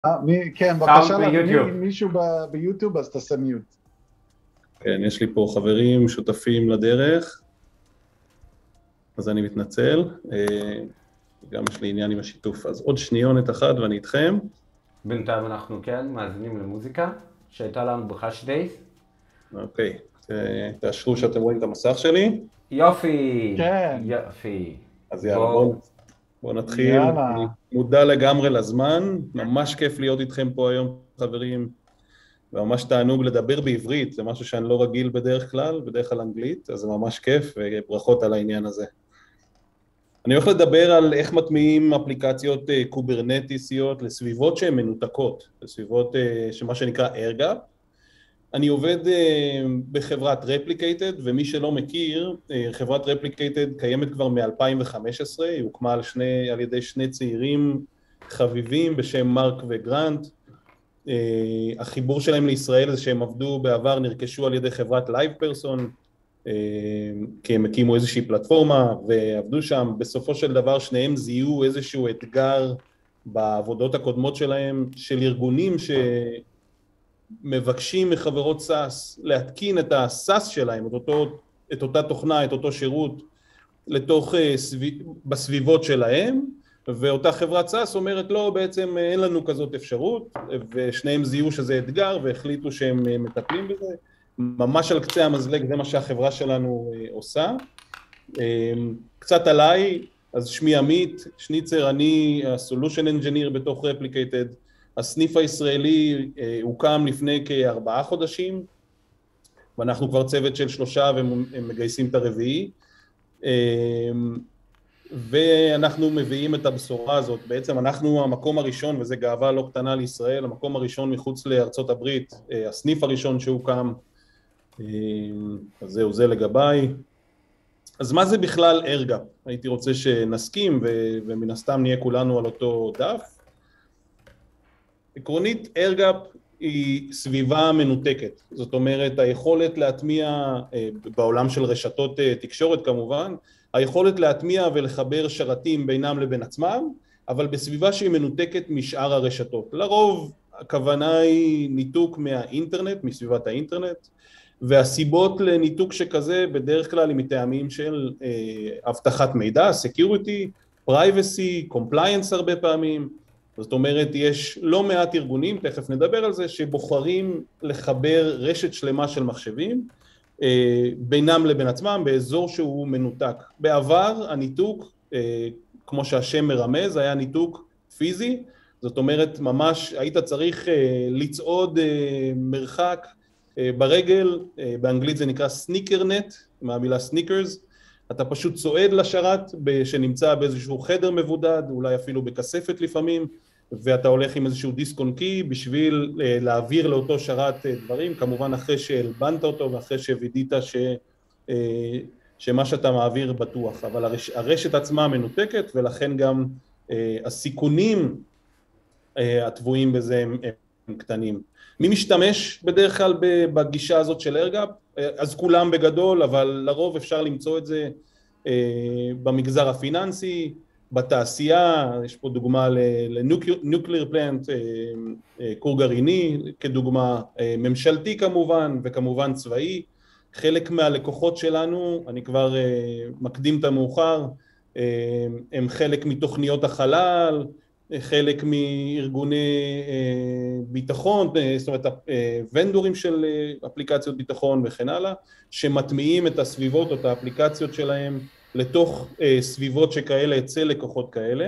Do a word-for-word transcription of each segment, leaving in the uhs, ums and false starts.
מי, כן, בבקשה להביא מישהו ביוטיוב, אז תעשה מיוט. כן, יש לי פה חברים שותפים לדרך, אז אני מתנצל. גם יש לי עניין עם השיתוף, אז עוד שניונת אחת ואני איתכם. בינתיים אנחנו כן מאזינים למוזיקה שהייתה לנו בחשדייס. אוקיי, תאשרו שאתם רואים את המסך שלי. יופי, כן. יופי. אז יאללה, בואו בוא נתחיל. יאללה. אני מודע לגמרי לזמן, ממש כיף להיות איתכם פה היום, חברים, וממש תענוג לדבר בעברית, זה משהו שאני לא רגיל בדרך כלל, בדרך כלל אנגלית, אז זה ממש כיף, וברכות על העניין הזה. אני הולך לדבר על איך מטמיעים אפליקציות קוברנטיסיות לסביבות שהן מנותקות, לסביבות שמה שנקרא Airgapped. אני עובד בחברת Replicated, ומי שלא מכיר, חברת Replicated קיימת כבר מ-אלפיים וחמש עשרה, היא הוקמה על, שני, על ידי שני צעירים חביבים בשם מרק וגרנט. החיבור שלהם לישראל זה שהם עבדו בעבר, נרכשו על ידי חברת LivePerson, כי הם הקימו איזושהי פלטפורמה ועבדו שם. בסופו של דבר שניהם זיהו איזשהו אתגר בעבודות הקודמות שלהם, של ארגונים שמבקשים מחברות סאס להתקין את הסאס שלהם, את, אותו, את אותה תוכנה, את אותו שירות, לתוך, בסביבות שלהם, ואותה חברת סאס אומרת לא, בעצם אין לנו כזאת אפשרות, ושניהם זיהו שזה אתגר והחליטו שהם מטפלים בזה. ממש על קצה המזלג, זה מה שהחברה שלנו עושה. קצת עליי, אז שמי עמית שניצר, אני ה-Solution Engineer בתוך Replicated. הסניף הישראלי הוקם לפני כארבעה חודשים, ואנחנו כבר צוות של שלושה והם מגייסים את הרביעי. ואנחנו מביאים את הבשורה הזאת. בעצם אנחנו המקום הראשון, וזה גאווה לא קטנה לישראל, המקום הראשון מחוץ לארצות הברית, הסניף הראשון שהוקם. אז זהו, זה לגביי. אז מה זה בכלל Airgapped? הייתי רוצה שנסכים, ו- ומן הסתם נהיה כולנו על אותו דף. עקרונית, Airgapped היא סביבה מנותקת. זאת אומרת, היכולת להטמיע, בעולם של רשתות תקשורת כמובן, היכולת להטמיע ולחבר שרתים בינם לבין עצמם, אבל בסביבה שהיא מנותקת משאר הרשתות. לרוב, הכוונה היא ניתוק מהאינטרנט, מסביבת האינטרנט, והסיבות לניתוק שכזה בדרך כלל היא מטעמים של אה, הבטחת מידע, security, privacy, compliance הרבה פעמים. זאת אומרת, יש לא מעט ארגונים, תכף נדבר על זה, שבוחרים לחבר רשת שלמה של מחשבים, אה, בינם לבין עצמם, באזור שהוא מנותק. בעבר הניתוק, אה, כמו שהשם מרמז, היה ניתוק פיזי, זאת אומרת, ממש היית צריך אה, לצעוד אה, מרחק, ברגל, באנגלית זה נקרא סניקרנט, מהמילה סניקרס, אתה פשוט צועד לשרת שנמצא באיזשהו חדר מבודד, אולי אפילו בכספת לפעמים, ואתה הולך עם איזשהו דיסק און קי בשביל להעביר לאותו שרת דברים, כמובן אחרי שהלבנת אותו ואחרי שווידית ש... שמה שאתה מעביר בטוח, אבל הרש... הרשת עצמה מנותקת, ולכן גם הסיכונים הטבועים בזה הם, הם קטנים. מי משתמש בדרך כלל בגישה הזאת של Airgapped? אז כולם בגדול, אבל לרוב אפשר למצוא את זה במגזר הפיננסי, בתעשייה, יש פה דוגמה לנוקליר פלנט, כור גרעיני, כדוגמה ממשלתי כמובן, וכמובן צבאי. חלק מהלקוחות שלנו, אני כבר מקדים את המאוחר, הם חלק מתוכניות החלל, חלק מארגוני ביטחון, זאת אומרת, ונדורים של אפליקציות ביטחון וכן הלאה, שמטמיעים את הסביבות או את האפליקציות שלהם לתוך סביבות שכאלה, אצל לקוחות כאלה.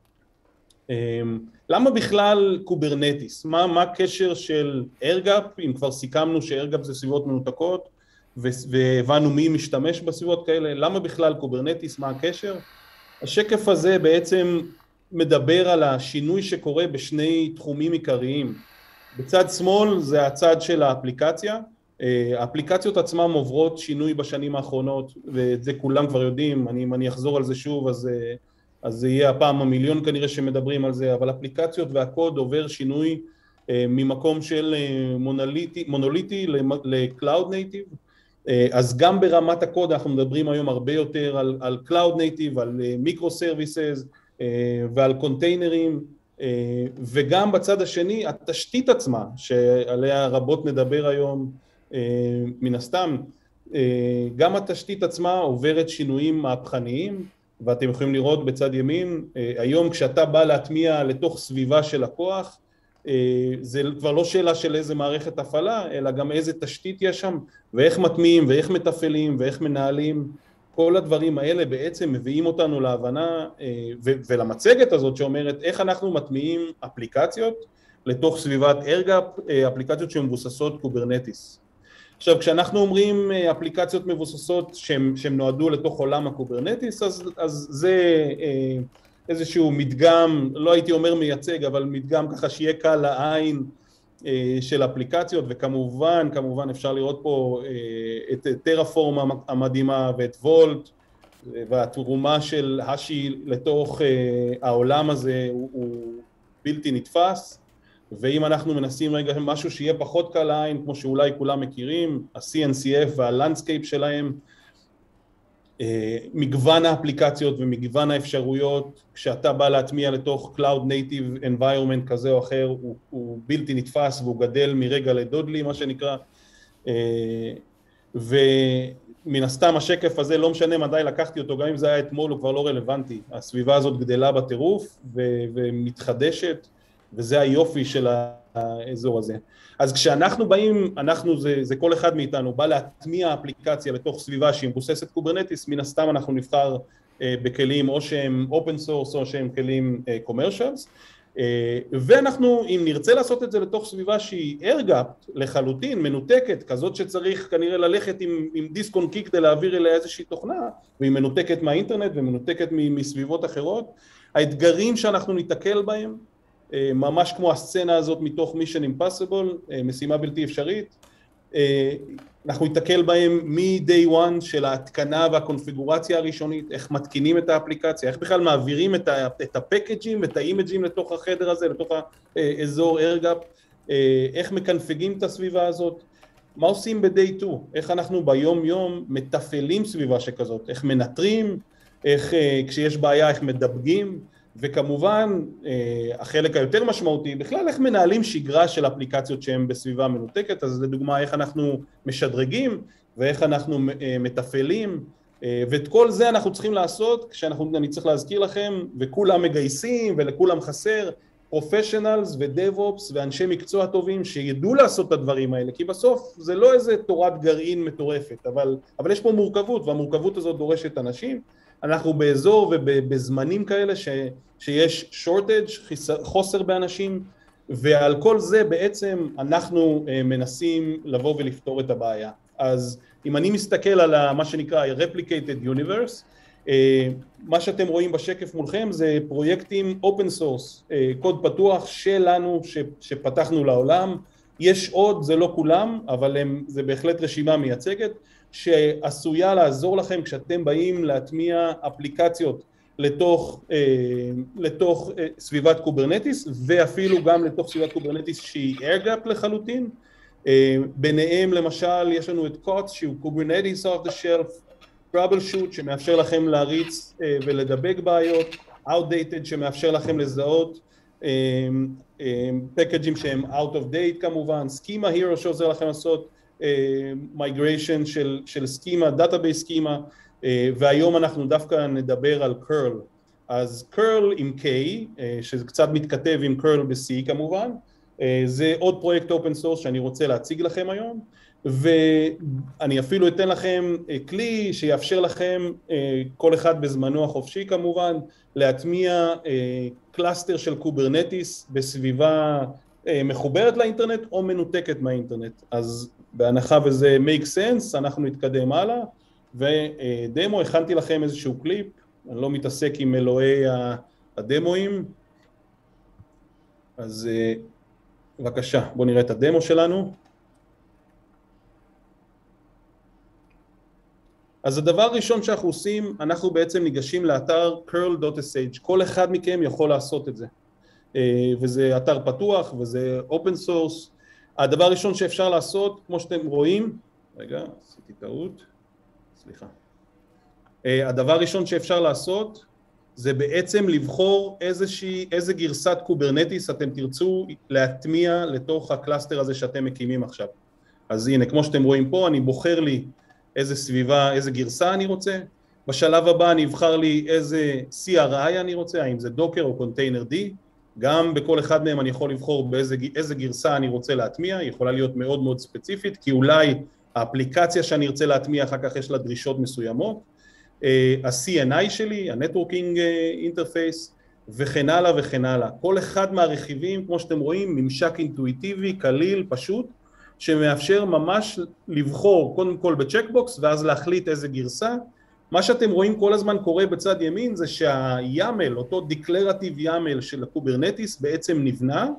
למה בכלל קוברנטיס? מה, מה הקשר של Airgapped, אם כבר סיכמנו ש-Airgapped זה סביבות מנותקות, והבנו מי משתמש בסביבות כאלה, למה בכלל קוברנטיס, מה הקשר? השקף הזה בעצם מדבר על השינוי שקורה בשני תחומים עיקריים. בצד שמאל זה הצד של האפליקציה, האפליקציות עצמם עוברות שינוי בשנים האחרונות, ואת זה כולם כבר יודעים, אני, אם אני אחזור על זה שוב, אז, אז זה יהיה הפעם המיליון כנראה שמדברים על זה, אבל אפליקציות והקוד עובר שינוי ממקום של מונוליטי, מונוליטי ל-Cloud Native, אז גם ברמת הקוד אנחנו מדברים היום הרבה יותר על, על Cloud Native, על מיקרו סרוויסס ועל קונטיינרים, וגם בצד השני, התשתית עצמה, שעליה רבות נדבר היום מן הסתם, גם התשתית עצמה עוברת שינויים מהפכניים, ואתם יכולים לראות בצד ימין, היום כשאתה בא להטמיע לתוך סביבה של לקוח, זה כבר לא שאלה של איזה מערכת הפעלה, אלא גם איזה תשתית יש שם, ואיך מטמיעים, ואיך מתפעלים, ואיך מנהלים. כל הדברים האלה בעצם מביאים אותנו להבנה ולמצגת הזאת שאומרת איך אנחנו מטמיעים אפליקציות לתוך סביבת Airgapped, אפליקציות שמבוססות קוברנטיס. עכשיו, כשאנחנו אומרים אפליקציות מבוססות שהן נועדו לתוך עולם הקוברנטיס, אז, אז זה איזשהו מדגם, לא הייתי אומר מייצג, אבל מדגם ככה שיהיה קל לעין של אפליקציות, וכמובן, כמובן אפשר לראות פה את טרפורם המדהימה ואת וולט, והתרומה של השי לתוך העולם הזה הוא, הוא בלתי נתפס, ואם אנחנו מנסים רגע משהו שיהיה פחות קל לעין, כמו שאולי כולם מכירים, ה-סי אן סי אף והלנדסקייפ שלהם, מגוון האפליקציות ומגוון האפשרויות, כשאתה בא להטמיע לתוך Cloud Native Environment כזה או אחר, הוא, הוא בלתי נתפס והוא גדל מרגע לדודלי, מה שנקרא, ומן הסתם השקף הזה, לא משנה מדי לקחתי אותו, גם אם זה היה אתמול, הוא כבר לא רלוונטי. הסביבה הזאת גדלה בטירוף ו- ומתחדשת, וזה היופי של האזור הזה. אז כשאנחנו באים, אנחנו, זה, זה כל אחד מאיתנו, בא להטמיע אפליקציה לתוך סביבה שהיא מבוססת קוברנטיס, מן הסתם אנחנו נבחר אה, בכלים או שהם open source או שהם כלים אה, commercials, אה, ואנחנו, אם נרצה לעשות את זה לתוך סביבה שהיא Airgapped לחלוטין, מנותקת, כזאת שצריך כנראה ללכת עם, עם דיסק און קי כדי להעביר אליה איזושהי תוכנה, והיא מנותקת מהאינטרנט ומנותקת מסביבות אחרות, האתגרים שאנחנו ניתקל בהם, ממש כמו הסצנה הזאת מתוך Mission Impossible, משימה בלתי אפשרית, אנחנו ניתקל בהם מ-day one של ההתקנה והקונפיגורציה הראשונית, איך מתקינים את האפליקציה, איך בכלל מעבירים את הפקאג'ים ואת האימג'ים לתוך החדר הזה, לתוך האזור Airgapped, איך מקנפגים את הסביבה הזאת, מה עושים ב-day two, איך אנחנו ביום יום מתפעלים סביבה שכזאת, איך מנטרים, איך כשיש בעיה איך מדבגים, וכמובן, החלק היותר משמעותי, בכלל איך מנהלים שגרה של אפליקציות שהן בסביבה מנותקת, אז לדוגמה איך אנחנו משדרגים ואיך אנחנו מתפעלים, ואת כל זה אנחנו צריכים לעשות, כשאנחנו, אני צריך להזכיר לכם, וכולם מגייסים ולכולם חסר, פרופשיונלס ודב-אופס ואנשי מקצוע טובים שידעו לעשות את הדברים האלה, כי בסוף זה לא איזה תורת גרעין מטורפת, אבל, אבל יש פה מורכבות, והמורכבות הזאת דורשת אנשים, אנחנו באזור ובזמנים כאלה ש, שיש shortage, חוסר באנשים, ועל כל זה בעצם אנחנו מנסים לבוא ולפתור את הבעיה. אז אם אני מסתכל על מה שנקרא replicated universe, מה שאתם רואים בשקף מולכם זה פרויקטים open source, קוד פתוח שלנו שפתחנו לעולם, יש עוד, זה לא כולם, אבל הם, זה בהחלט רשימה מייצגת, שעשויה לעזור לכם כשאתם באים להטמיע אפליקציות לתוך, לתוך סביבת קוברנטיס, ואפילו גם לתוך סביבת קוברנטיס שהיא Airgapped לחלוטין. ביניהם למשל יש לנו את קוטס שהוא Kubernetes off the shelf, Troubleshoot שמאפשר לכם להריץ ולדבק בעיות, Outdated שמאפשר לכם לזהות פקאג'ים שהם out of date כמובן, Schema Hero שעוזר לכם לעשות migration של, של סקימה, database סקימה, והיום אנחנו דווקא נדבר על curl. אז curl עם K, שזה קצת מתכתב עם curl ב-C כמובן, זה עוד פרויקט open source שאני רוצה להציג לכם היום, ואני אפילו אתן לכם כלי שיאפשר לכם, כל אחד בזמנו החופשי כמובן, להטמיע קלאסטר של קוברנטיס בסביבה מחוברת לאינטרנט או מנותקת מהאינטרנט. אז בהנחה וזה make sense, אנחנו נתקדם הלאה, ודמו, הכנתי לכם איזשהו קליפ, אני לא מתעסק עם אלוהי הדמואים, אז בבקשה, בואו נראה את הדמו שלנו. אז הדבר הראשון שאנחנו עושים, אנחנו בעצם ניגשים לאתר curl דוט אס אייץ', כל אחד מכם יכול לעשות את זה, וזה אתר פתוח וזה open source. הדבר הראשון שאפשר לעשות, כמו שאתם רואים, רגע, עשיתי טעות, סליחה. הדבר הראשון שאפשר לעשות, זה בעצם לבחור איזושהי, איזה גרסת קוברנטיס אתם תרצו להטמיע לתוך הקלאסטר הזה שאתם מקימים עכשיו. אז הנה, כמו שאתם רואים פה, אני בוחר לי איזה סביבה, איזה גרסה אני רוצה. בשלב הבא אני אבחר לי איזה סי אר איי אני רוצה, האם זה דוקר או קונטיינר די. גם בכל אחד מהם אני יכול לבחור באיזה איזה גרסה אני רוצה להטמיע, היא יכולה להיות מאוד מאוד ספציפית, כי אולי האפליקציה שאני ארצה להטמיע אחר כך יש לה דרישות מסוימות. ה-סי אן איי שלי, ה-Networking Interface, וכן הלאה וכן הלאה. כל אחד מהרכיבים, כמו שאתם רואים, ממשק אינטואיטיבי, קליל, פשוט, שמאפשר ממש לבחור קודם כל בצ'קבוקס, ואז להחליט איזה גרסה. מה שאתם רואים כל הזמן קורה בצד ימין, זה שהימל, אותו דקלרטיב ימל של הקוברנטיס, בעצם נבנה,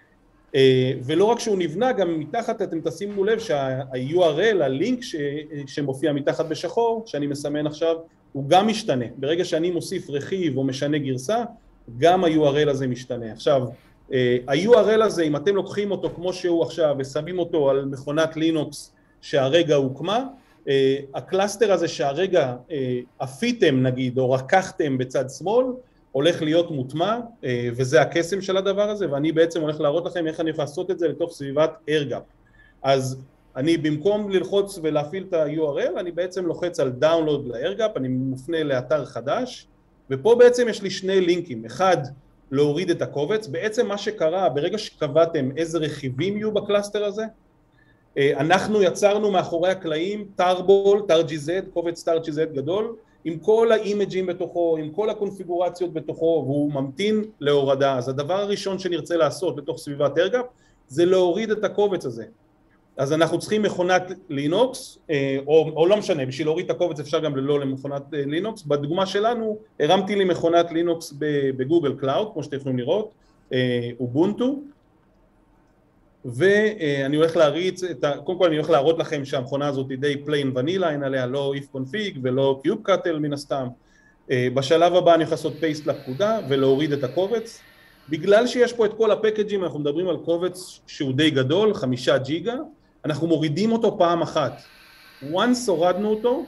ולא רק שהוא נבנה, גם מתחת אתם תשימו לב שה-יו אר אל, הלינק שמופיע מתחת בשחור, שאני מסמן עכשיו, הוא גם משתנה. ברגע שאני מוסיף רכיב או משנה גרסה, גם ה-יו אר אל הזה משתנה. עכשיו, ה-יו אר אל הזה, אם אתם לוקחים אותו כמו שהוא עכשיו, ושמים אותו על מכונת לינוקס שהרגע הוקמה, הקלאסטר הזה שהרגע אפיתם נגיד, או רקחתם בצד שמאל, הולך להיות מוטמע, וזה הקסם של הדבר הזה, ואני בעצם הולך להראות לכם איך אני יכול לעשות את זה לתוך סביבת Airgapped. אז אני במקום ללחוץ ולהפעיל את ה-יו אר אל, אני בעצם לוחץ על דאונלוד ל-Airgapped, אני מופנה לאתר חדש, ופה בעצם יש לי שני לינקים, אחד להוריד את הקובץ, בעצם מה שקרה, ברגע שקבעתם איזה רכיבים יהיו בקלאסטר הזה, אנחנו יצרנו מאחורי הקלעים טארבול, טאר ג'י זד, קובץ טאר ג'י זד גדול, עם כל האימג'ים בתוכו, עם כל הקונפיגורציות בתוכו, והוא ממתין להורדה. אז הדבר הראשון שנרצה לעשות בתוך סביבת Airgapped, זה להוריד את הקובץ הזה. אז אנחנו צריכים מכונת לינוקס, או, או לא משנה, בשביל להוריד את הקובץ אפשר גם ללא למכונת לינוקס. בדוגמה שלנו, הרמתי לי מכונת לינוקס בגוגל קלאוד, כמו שאתם יכולים לראות, אובונטו, ואני הולך להריץ, את ה... קודם כל אני הולך להראות לכם שהמכונה הזאת היא די plain vanilla, אין עליה לא if config ולא kubectl מן הסתם. בשלב הבא אני הולך לעשות paste לפקודה ולהוריד את הקובץ. בגלל שיש פה את כל הפקאג'ים, אנחנו מדברים על קובץ שהוא די גדול, חמישה ג'יגה, אנחנו מורידים אותו פעם אחת. once הורדנו אותו,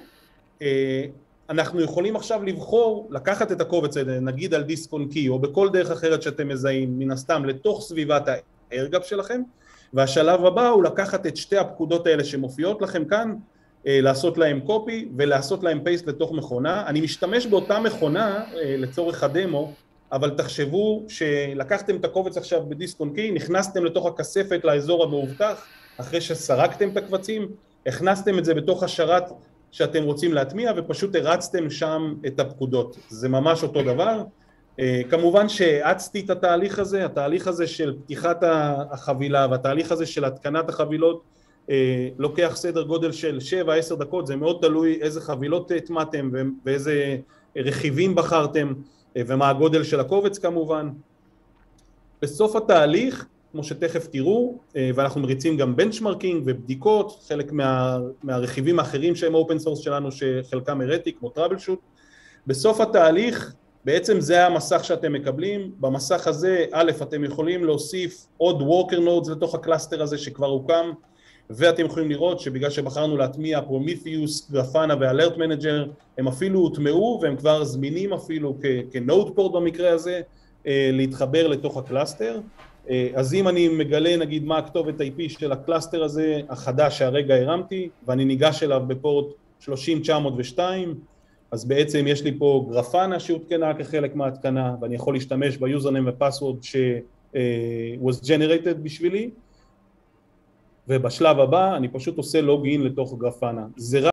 אנחנו יכולים עכשיו לבחור, לקחת את הקובץ הזה, נגיד על דיסק און קי או בכל דרך אחרת שאתם מזהים, מן הסתם לתוך סביבת ה-Airgapped שלכם, והשלב הבא הוא לקחת את שתי הפקודות האלה שמופיעות לכם כאן, לעשות להם קופי ולעשות להם פייסט לתוך מכונה. אני משתמש באותה מכונה לצורך הדמו, אבל תחשבו שלקחתם את הקובץ עכשיו בדיסק און קי, נכנסתם לתוך הכספת לאזור המאובטח, אחרי שסרקתם את הקבצים, הכנסתם את זה בתוך השרת שאתם רוצים להטמיע, ופשוט הרצתם שם את הפקודות. זה ממש אותו דבר. כמובן שהאצתי את התהליך הזה, התהליך הזה של פתיחת החבילה, והתהליך הזה של התקנת החבילות, לוקח סדר גודל של שבע עשר דקות, זה מאוד תלוי איזה חבילות הטמעתם, ואיזה רכיבים בחרתם, ומה הגודל של הקובץ כמובן. בסוף התהליך, כמו שתכף תראו, ואנחנו מריצים גם בנצ'מרקינג ובדיקות, חלק מה, מהרכיבים האחרים שהם אופן סורס שלנו, שחלקם הראיתי, כמו טראבל שוט. בסוף התהליך, בעצם זה המסך שאתם מקבלים. במסך הזה, א', אתם יכולים להוסיף עוד worker nodes לתוך הקלאסטר הזה שכבר הוקם, ואתם יכולים לראות שבגלל שבחרנו להטמיע פרומיתיוס, גרפנה ואלרט מנג'ר, הם אפילו הוטמעו והם כבר זמינים אפילו כנוד פורט במקרה הזה, להתחבר לתוך הקלאסטר. אז אם אני מגלה נגיד מה הכתובת איי פי של הקלאסטר הזה, החדש שהרגע הרמתי, ואני ניגש אליו בפורט שלושים תשע מאות ושתיים, אז בעצם יש לי פה גרפנה שהותקנה כחלק מההתקנה, ואני יכול להשתמש ביוזרניים ופסוורד ש was generated בשבילי, ובשלב הבא אני פשוט עושה לוגין לתוך גרפנה. זה